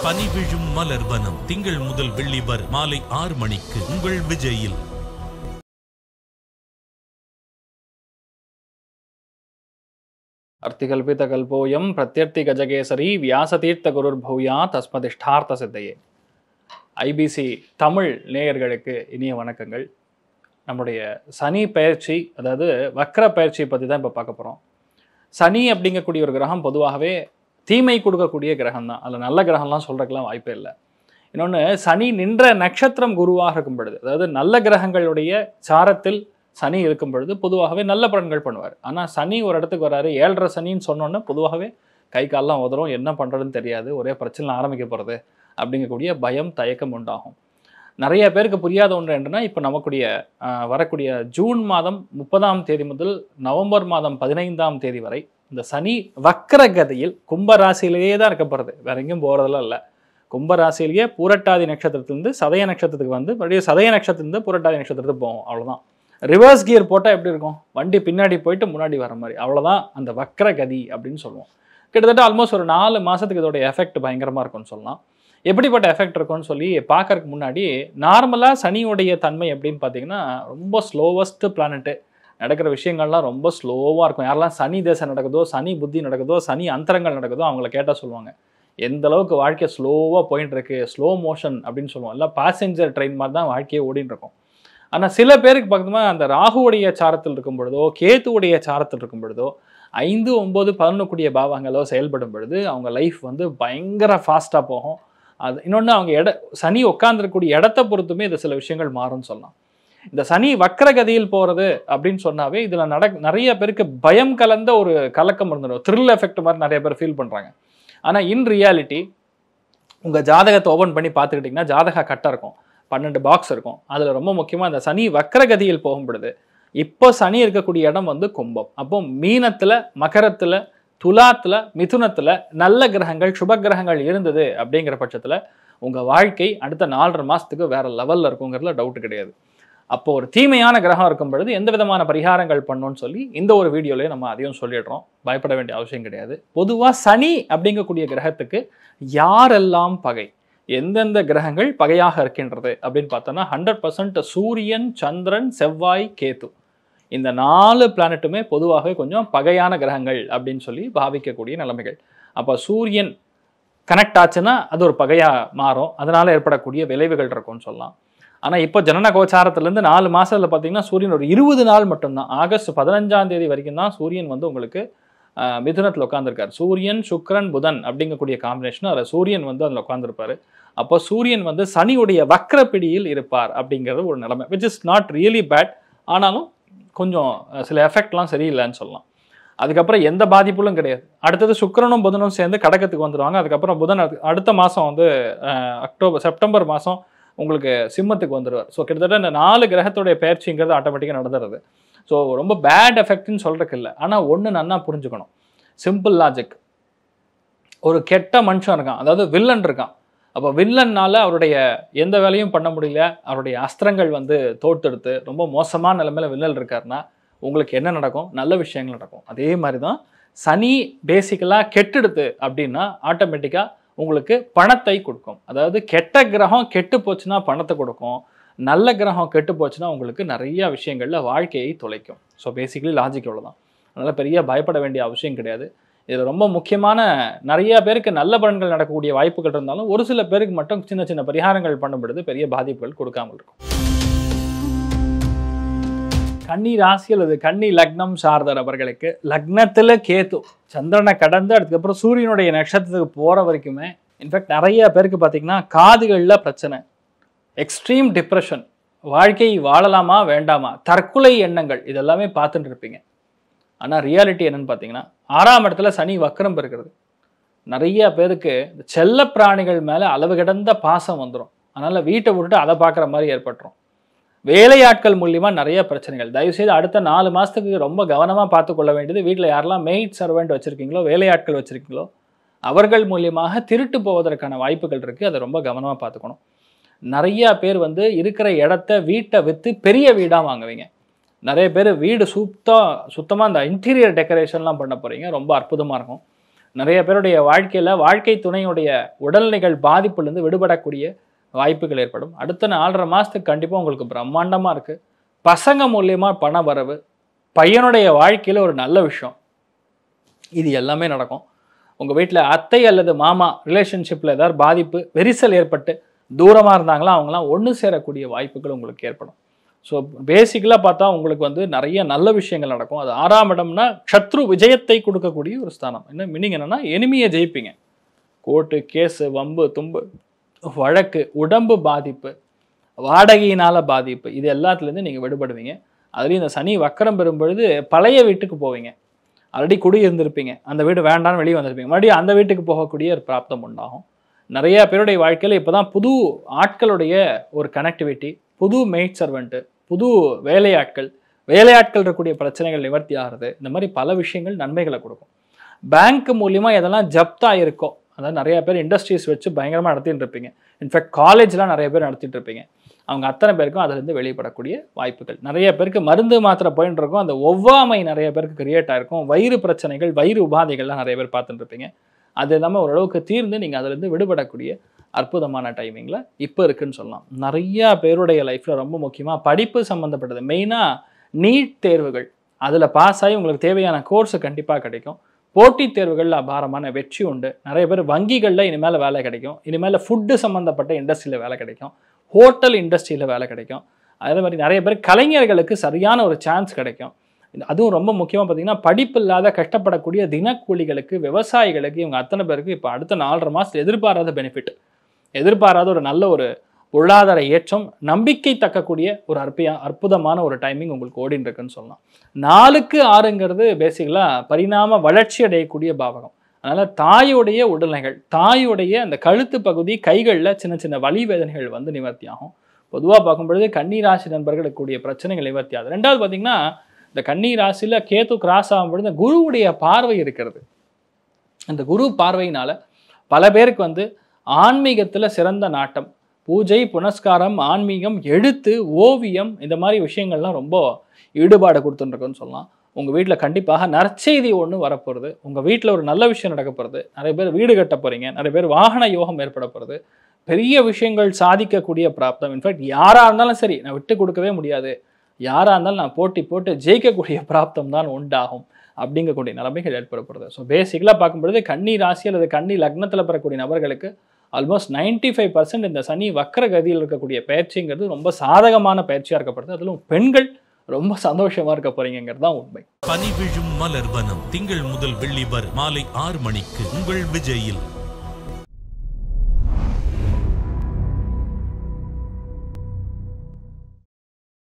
பனி விழும் மலர்வனம் திங்கள் முதல் வெள்ளி வரை மாலை 6 மணிக்கு உங்கள் விஜயில். அர்த்திகல்பிதகல்போயம் பிரத்யர்த்தி கஜகேசரி வியாசதீர்த்த குருர் பௌயா தஸ்மதிஷ்டார்த்த சித்தையே. ஐபிசி தமிழ் நேயர்களுக்கு இனிய வணக்கங்கள். நம்முடைய சனி பயிற்சி, அதாவது வக்ர பயிற்சி பற்றி தான் இப்போ பார்க்க போகிறோம். சனி அப்படிங்கக்கூடிய ஒரு கிரகம் பொதுவாகவே தீமை கொடுக்கக்கூடிய கிரகம் தான். அதில் நல்ல கிரகம்லாம் சொல்கிறதுக்கெல்லாம் வாய்ப்பே இல்லை. இன்னொன்று, சனி நின்ற நட்சத்திரம் குருவாக இருக்கும் பொழுது, அதாவது நல்ல கிரகங்களுடைய சாரத்தில் சனி இருக்கும் பொழுது பொதுவாகவே நல்ல பலன்கள் பண்ணுவார். ஆனால் சனி ஒரு இடத்துக்கு வராரு, 7.5 சனின்னு சொன்னோன்னே பொதுவாகவே கை காலெலாம் உதறும், என்ன பண்ணுறதுன்னு தெரியாது, ஒரே பிரச்சனை ஆரம்பிக்க போகிறது அப்படிங்கக்கூடிய பயம் தயக்கம் உண்டாகும். நிறைய பேருக்கு புரியாத ஒன்று என்னன்னா, இப்போ நமக்குடைய வரக்கூடிய ஜூன் மாதம் 30ஆம் தேதி முதல் நவம்பர் மாதம் 15ஆம் தேதி வரை இந்த சனி வக்ரகதியில் கும்பராசியிலேயே தான் இருக்க போகிறது, வேற எங்கேயும் போகிறதெல்லாம் இல்லை. கும்பராசிலேயே பூரட்டாதி நட்சத்திரத்திலிருந்து சதய நட்சத்திரத்துக்கு வந்து மறுபடியும் சதய நட்சத்திரத்திலிருந்து பூரட்டாதி நட்சத்திரத்துக்கு போகும், அவ்வளோதான். ரிவர்ஸ் கியர் போட்டால் எப்படி இருக்கும், வண்டி பின்னாடி போயிட்டு முன்னாடி வர மாதிரி, அவ்வளோதான் அந்த வக்ரகதி அப்படின்னு சொல்லுவோம். கிட்டத்தட்ட ஆல்மோஸ்ட் ஒரு 4 மாதத்துக்கு இதோட எஃபெக்ட் பயங்கரமாக இருக்கும்னு சொல்லலாம். எப்படிப்பட்ட எஃபெக்ட் இருக்கும்னு சொல்லி பார்க்கறதுக்கு முன்னாடி, நார்மலாக சனியோடைய தன்மை எப்படின்னு பார்த்தீங்கன்னா, ரொம்ப ஸ்லோவஸ்ட் பிளானட்டு, நடக்கிற விஷயங்கள்லாம் ரொம்ப ஸ்லோவாக இருக்கும். யாரெல்லாம் சனி தேசம் நடக்குதோ, சனி புத்தி நடக்குதோ, சனி அந்தரங்கள் நடக்குதோ அவங்கள கேட்டால் சொல்லுவாங்க, எந்த அளவுக்கு வாழ்க்கை ஸ்லோவாக போயிட்டு இருக்கு, ஸ்லோ மோஷன் அப்படின்னு சொல்லுவோம். இல்லை பேசஞ்சர் ட்ரெயின் மாதிரி தான் வாழ்க்கையை ஓடின்னு இருக்கும். ஆனால் சில பேருக்கு பார்த்தோம்னா அந்த ராகுவுடைய சாரத்தில் இருக்கும் பொழுதோ, கேத்துவுடைய சாரத்தில் இருக்கும் பொழுதோ, 5, 9, 11 கூடிய பாவங்களோ செயல்படும் பொழுது அவங்க லைஃப் வந்து பயங்கர ஃபாஸ்ட்டாக போகும். அது இன்னொன்று, அவங்க சனி உட்காந்துருக்கக்கூடிய இடத்த பொறுத்துமே இது சில விஷயங்கள் மாறும்னு சொல்லலாம். இந்த சனி வக்ரகதியில் போகிறது அப்படின்னு சொன்னாவே இதில் நிறைய பேருக்கு பயம் கலந்த ஒரு கலக்கம் இருந்துடும், த்ரில் எஃபெக்ட் மாதிரி நிறைய பேர் ஃபீல் பண்ணுறாங்க. ஆனால் இன் ரியாலிட்டி உங்கள் ஜாதகத்தை ஓப்பன் பண்ணி பார்த்துக்கிட்டிங்கன்னா ஜாதக கட்டாக இருக்கும், 12 பாக்ஸ் இருக்கும். அதில் ரொம்ப முக்கியமாக இந்த சனி வக்ரகதியில் போகும்பொழுது இப்போ சனி இருக்கக்கூடிய இடம் வந்து கும்பம். அப்போ மீனத்தில், மகரத்தில், துலாத்தில், மிதுனத்தில் நல்ல கிரகங்கள் சுப கிரகங்கள் இருந்தது அப்படிங்கிற பட்சத்தில் உங்கள் வாழ்க்கை அடுத்த 4.5 மாதத்துக்கு வேறு லெவலில் இருக்குங்கிறதுல டவுட் கிடையாது. அப்போ ஒரு தீமையான கிரகம் இருக்கும் பொழுது எந்த விதமான பரிகாரங்கள் பண்ணணும்னு சொல்லி இந்த ஒரு வீடியோலேயே நம்ம அதையும் சொல்லிடுறோம். பயப்பட வேண்டிய அவசியம் கிடையாது. பொதுவாக சனி அப்படிங்கக்கூடிய கிரகத்துக்கு யாரெல்லாம் பகை, எந்தெந்த கிரகங்கள் பகையாக இருக்கின்றது அப்படின்னு பார்த்தோன்னா 100% சூரியன், சந்திரன், செவ்வாய், கேது, இந்த 4 பிளானட்டுமே பொதுவாகவே கொஞ்சம் பகையான கிரகங்கள் அப்படின்னு சொல்லி பாவிக்கக்கூடிய நிலைமைகள். அப்போ சூரியன் கனெக்ட் ஆச்சுன்னா அது ஒரு பகையாக மாறும், அதனால் ஏற்படக்கூடிய விளைவுகள் இருக்கும்னு சொல்லலாம். ஆனால் இப்போ ஜனன கோச்சாரத்துலேருந்து 4 மாதத்தில் பார்த்தீங்கன்னா சூரியன் ஒரு 20 நாள் மட்டும்தான், ஆகஸ்ட் 15ஆம் தேதி வரைக்கும் தான் சூரியன் வந்து உங்களுக்கு மிதுனத்தில் உட்காந்துருக்கார். சூரியன், சுக்கிரன், புதன் அப்படிங்கக்கூடிய காம்பினேஷன், அதில் சூரியன் வந்து அதில் உட்காந்துருப்பார். அப்போ சூரியன் வந்து சனியுடைய வக்ரப்பிடியில் இருப்பார் அப்படிங்கிறது ஒரு நிலைமை, which is not really bad. ஆனாலும் கொஞ்சம் சில எஃபெக்ட்லாம் சரியில்லைன்னு சொல்லலாம். அதுக்கப்புறம் எந்த பாதிப்புகளும் கிடையாது. அடுத்தது சுக்கிரனும் புதனும் சேர்ந்து கடகத்துக்கு வந்துடுவாங்க. அதுக்கப்புறம் புதன் அடுத்த மாதம் வந்து செப்டம்பர் மாதம் உங்களுக்கு சிம்மத்துக்கு வந்துடுவார். ஸோ கிட்டத்தட்ட இந்த 4 கிரகத்துடைய பயிற்சிங்கிறது ஆட்டோமேட்டிக்காக நடந்துடுறது. ஸோ ரொம்ப பேட் எஃபெக்ட்னு சொல்கிறதுக்கு இல்லை. ஆனால் ஒன்று நன்னா புரிஞ்சுக்கணும், சிம்பிள் லாஜிக். ஒரு கெட்ட மனுஷன் இருக்கான், அதாவது வில்லன் இருக்கான். அப்போ வில்லன்னால் அவருடைய எந்த வேலையும் பண்ண முடியல, அவருடைய அஸ்திரங்கள் வந்து தோட்டெடுத்து ரொம்ப மோசமான நிலைமையில் வில்லன் இருக்காருன்னா உங்களுக்கு என்ன நடக்கும், நல்ல விஷயங்கள் நடக்கும். அதே மாதிரி தான் சனி பேசிக்கலாக கெட்டெடுத்து அப்படின்னா ஆட்டோமேட்டிக்காக உங்களுக்கு பணத்தை கொடுக்கும். அதாவது கெட்ட கிரகம் கெட்டு போச்சுன்னா பணத்தை கொடுக்கும், நல்ல கிரகம் கெட்டு போச்சுன்னா உங்களுக்கு நிறைய விஷயங்களில் வாழ்க்கையை தொலைக்கும். ஸோ பேசிக்கலி லாஜிக் அவ்வளோதான். அதனால் பெரிய பயப்பட வேண்டிய அவசியம் கிடையாது. இதில் ரொம்ப முக்கியமான நிறைய பேருக்கு நல்ல பலன்கள் நடக்கக்கூடிய வாய்ப்புகள் இருந்தாலும் ஒரு சில பேருக்கு மட்டும் சின்ன சின்ன பரிகாரங்கள் பண்ணும் பொழுது பெரிய பாதிப்புகள் கொடுக்காமல் இருக்கும். கன்னி ராசி அல்லது கன்னி லக்னம் சார்ந்தர் அவர்களுக்கு லக்னத்தில் கேத்து சந்திரனை கடந்து அதுக்கப்புறம் சூரியனுடைய நட்சத்திரத்துக்கு போகிற வரைக்குமே, இன்ஃபேக்ட் நிறைய பேருக்கு பார்த்தீங்கன்னா காதுகளில் பிரச்சனை, எக்ஸ்ட்ரீம் டிப்ரெஷன், வாழ்க்கை வாழலாமா வேண்டாமா, தற்கொலை எண்ணங்கள், இதெல்லாமே பார்த்துட்டு இருப்பீங்க. ஆனால் ரியாலிட்டி என்னன்னு பார்த்தீங்கன்னா 6ஆம் இடத்துல சனி வக்ரம் இருக்கிறது. நிறைய பேருக்கு செல்ல பிராணிகள் மேலே அளவு கிடந்த பாசம் வந்துடும். அதனால் வீட்டை விட்டுட்டு அதை பார்க்குற மாதிரி ஏற்பட்டுரும். வேலையாட்கள் மூலியமாக நிறைய பிரச்சனைகள். தயவுசெய்து அடுத்த 4 மாதத்துக்கு ரொம்ப கவனமாக பார்த்து கொள்ள வேண்டியது, வீட்டில் யாரெல்லாம் மெய்ட் சர்வெண்ட் வச்சுருக்கீங்களோ, வேலையாட்கள் வச்சுருக்கீங்களோ, அவர்கள் மூலியமாக திருட்டு போவதற்கான வாய்ப்புகள் இருக்குது. அதை ரொம்ப கவனமாக பார்த்துக்கணும். நிறையா பேர் வந்து இருக்கிற இடத்த வீட்டை விற்று பெரிய வீடாக வாங்குவீங்க. நிறைய பேர் வீடு சுத்தமாக இந்த இன்டீரியர் டெக்கரேஷன்லாம் பண்ண போகிறீங்க, ரொம்ப அற்புதமாக இருக்கும். நிறைய பேருடைய வாழ்க்கையில் வாழ்க்கை துணையுடைய உடல்நிலைகள் பாதிப்புலேருந்து விடுபடக்கூடிய வாய்ப்புகள் ஏற்படும். அடுத்த 4.5 மாதத்துக்கு கண்டிப்பாக உங்களுக்கு பிரம்மாண்டமாக இருக்குது. பசங்க மூலியமாக பண வரவு, பையனுடைய வாழ்க்கையில் ஒரு நல்ல விஷயம், இது எல்லாமே நடக்கும். உங்கள் வீட்டில் அத்தை அல்லது மாமா ரிலேஷன்ஷிப்பில் ஏதாவது பாதிப்பு, விரிசல் ஏற்பட்டு தூரமாக இருந்தாங்களா அவங்களாம் ஒன்று சேரக்கூடிய வாய்ப்புகள் உங்களுக்கு ஏற்படும். ஸோ பேசிக்கலாக பார்த்தா உங்களுக்கு வந்து நிறைய நல்ல விஷயங்கள் நடக்கும். அது 6ஆம் இடம்னா சத்ரு விஜயத்தை கொடுக்கக்கூடிய ஒரு ஸ்தானம். என்ன மீனிங் என்னென்னா, எனிமியை ஜெயிப்பீங்க. கோர்ட்டு கேஸு, வம்பு தும்பு, வழக்கு, உடம்பு பாதிப்பு, வாடகையினால் பாதிப்பு, இது எல்லாத்துலேருந்து நீங்கள் விடுபடுவீங்க. அதுலேயும் இந்த சனி வக்கரம் பெறும்பொழுது பழைய வீட்டுக்கு போவீங்க. ஆல்ரெடி குடி இருந்திருப்பீங்க, அந்த வீடு வேண்டான்னு வெளியே வந்திருப்பீங்க, மறுபடியும் அந்த வீட்டுக்கு போகக்கூடிய ஒரு பிராப்தம் உண்டாகும். நிறைய பேருடைய வாழ்க்கையில் இப்போ தான் புது ஆட்களுடைய ஒரு கனெக்டிவிட்டி, புது மெய்ட் சர்வெண்ட்டு, புது வேலையாட்கள் இருக்கக்கூடிய பிரச்சனைகள் நிவர்த்தி ஆகிறது. இந்த மாதிரி பல விஷயங்கள் நன்மைகளை கொடுக்கும். பேங்க் மூலியமாக எதெல்லாம் ஜப்தாக இருக்கோ, அதாவது நிறைய பேர் இண்டஸ்ட்ரீஸ் வச்சு பயங்கரமாக நடத்திட்டு இருப்பீங்க. இன்ஃபேக்ட் காலேஜ்லாம் நிறைய பேர் நடத்திட்டு இருப்பீங்க. அவங்க அத்தனை பேருக்கும் அதிலிருந்து வெளிப்படக்கூடிய வாய்ப்புகள். நிறைய பேருக்கு மருந்து மாத்திரை போயிட்டு இருக்கும், அந்த ஒவ்வாமை நிறைய பேருக்கு கிரியேட் ஆகிருக்கும். வயிறு பிரச்சனைகள், வயிறு உபாதைகள்லாம் நிறைய பேர் பார்த்துட்டு இருப்பீங்க. அது இல்லாமல் ஓரளவுக்கு தீர்ந்து நீங்கள் அதிலிருந்து விடுபடக்கூடிய அற்புதமான டைமிங்கில் இப்போ இருக்குன்னு சொல்லலாம். நிறையா பேருடைய லைஃப்பில் ரொம்ப முக்கியமாக படிப்பு சம்மந்தப்பட்டது, மெயினாக நீட் தேர்வுகள், அதில் பாஸ் ஆகி உங்களுக்கு தேவையான கோர்ஸு கண்டிப்பாக கிடைக்கும். போட்டித் தேர்வுகளில் அபாரமான வெற்றி உண்டு. நிறைய பேர் வங்கிகளில் இனிமேல் வேலை கிடைக்கும். இனிமேல் ஃபுட்டு சம்மந்தப்பட்ட இண்டஸ்ட்ரியில் வேலை கிடைக்கும். ஹோட்டல் இண்டஸ்ட்ரியில் வேலை கிடைக்கும். அதே மாதிரி நிறைய பேர் கலைஞர்களுக்கு சரியான ஒரு சான்ஸ் கிடைக்கும். அதுவும் ரொம்ப முக்கியமாக பார்த்தீங்கன்னா, படிப்பு இல்லாத கஷ்டப்படக்கூடிய தினக்கூலிகளுக்கு, விவசாயிகளுக்கு, இவங்க அத்தனை பேருக்கு இப்போ அடுத்த 4.5 மாதத்தில் எதிர்பாராத பெனிஃபிட், எதிர்பாராத ஒரு நல்ல ஒரு பொருளாதார ஏற்றம், நம்பிக்கை தக்கக்கூடிய ஒரு அற்புதமான ஒரு டைமிங் உங்களுக்கு ஓடின்னு இருக்குன்னு சொல்லலாம். 4க்கு 6ங்கிறது பேசிக்கலாக பரிணாம வளர்ச்சி அடையக்கூடிய பாவகம். அதனால் தாயுடைய உடல்நிலைகள், தாயுடைய அந்த கழுத்து பகுதி, கைகளில் சின்ன சின்ன வலி வேதனைகள் வந்து நிவர்த்தி ஆகும். பொதுவாக பார்க்கும்பொழுது கன்னி ராசி நண்பர்களுக்கு கூடிய பிரச்சனைகள் நிவர்த்தி ஆகுது. 2வது பார்த்தீங்கன்னா, இந்த கன்னி ராசியில் கேது கிராஸ் ஆகும்பொழுது குருவுடைய பார்வை இருக்கிறது. அந்த குரு பார்வையினால் பல பேருக்கு வந்து ஆன்மீகத்தில் சிறந்த நாட்டம், பூஜை புனஸ்காரம், ஆன்மீகம், எழுத்து, ஓவியம், இந்த மாதிரி விஷயங்கள்லாம் ரொம்ப ஈடுபாடு கொடுத்துட்டுருக்குன்னு சொல்லலாம். உங்கள் வீட்டில் கண்டிப்பாக நற்செய்தி ஒன்று வரப்போகிறது. உங்கள் வீட்டில் ஒரு நல்ல விஷயம் நடக்க போகிறது. நிறைய பேர் வீடு கட்ட போகிறீங்க, நிறைய பேர் வாகன யோகம் ஏற்பட போகிறது. பெரிய விஷயங்கள் சாதிக்கக்கூடிய பிராப்தம். இன்ஃபேக்ட் யாராக இருந்தாலும் சரி, நான் விட்டு கொடுக்கவே முடியாது, யாராக இருந்தாலும் நான் போட்டு ஜெயிக்கக்கூடிய பிராப்தம் தான் உண்டாகும் அப்படிங்கக்கூடிய நிலைமைகள் ஏற்படப்படுது. ஸோ பேசிக்கலாக பார்க்கும்பொழுது கன்னி ராசி அல்லது கன்னி லக்னத்தில் பெறக்கூடிய நபர்களுக்கு ஆல்மோஸ்ட் 95% இந்த சனி வக்கர கதியில் இருக்கக்கூடிய பயிற்சிங்கிறது ரொம்ப சாதகமான பயிற்சியாக இருக்கப்படுது. அதிலும் பெண்கள் ரொம்ப சந்தோஷமா இருக்க போறீங்கிறது தான் உண்மை. பனி விழும் மலர்வனம் திங்கள் முதல் வெள்ளி வரை மாலை 6 மணிக்கு உங்கள் விஜயில்.